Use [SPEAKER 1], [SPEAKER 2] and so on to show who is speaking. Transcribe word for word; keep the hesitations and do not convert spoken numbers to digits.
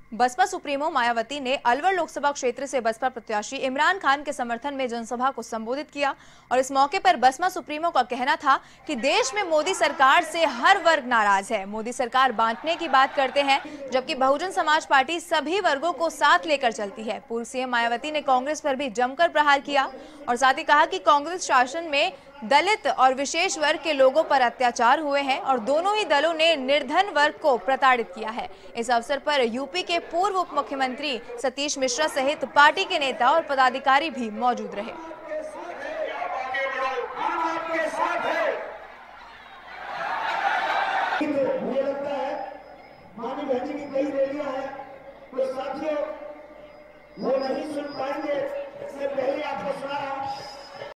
[SPEAKER 1] Baspa supremo Mayawati ने अलवर लोकसभा क्षेत्र से बसपा प्रत्याशी इमरान खान के समर्थन में जनसभा को संबोधित किया और इस मौके पर बसपा सुप्रीमो का कहना था कि देश में मोदी सरकार से हर वर्ग नाराज है। मोदी सरकार बांटने की बात करते हैं, जबकि बहुजन समाज पार्टी सभी वर्गों को साथ लेकर चलती है। पूर्व सीएम मायावती ने कांग्रेस पर भी जमकर प्रहार किया और साथ ही कहा कि कांग्रेस शासन में दलित और विशेष वर्ग के लोगों पर अत्याचार हुए हैं और दोनों ही दलों ने निर्धन वर्ग को प्रताड़ित किया है। इस अवसर पर यूपी के पूर्व उप मुख्यमंत्री सतीश मिश्रा सहित पार्टी के नेता और पदाधिकारी भी मौजूद रहे।
[SPEAKER 2] मुझे लगता है मानी बहन की कई रैलियां हैं, तो साथियों वो नहीं सुन पाएंगे, इससे पहले आपको सुना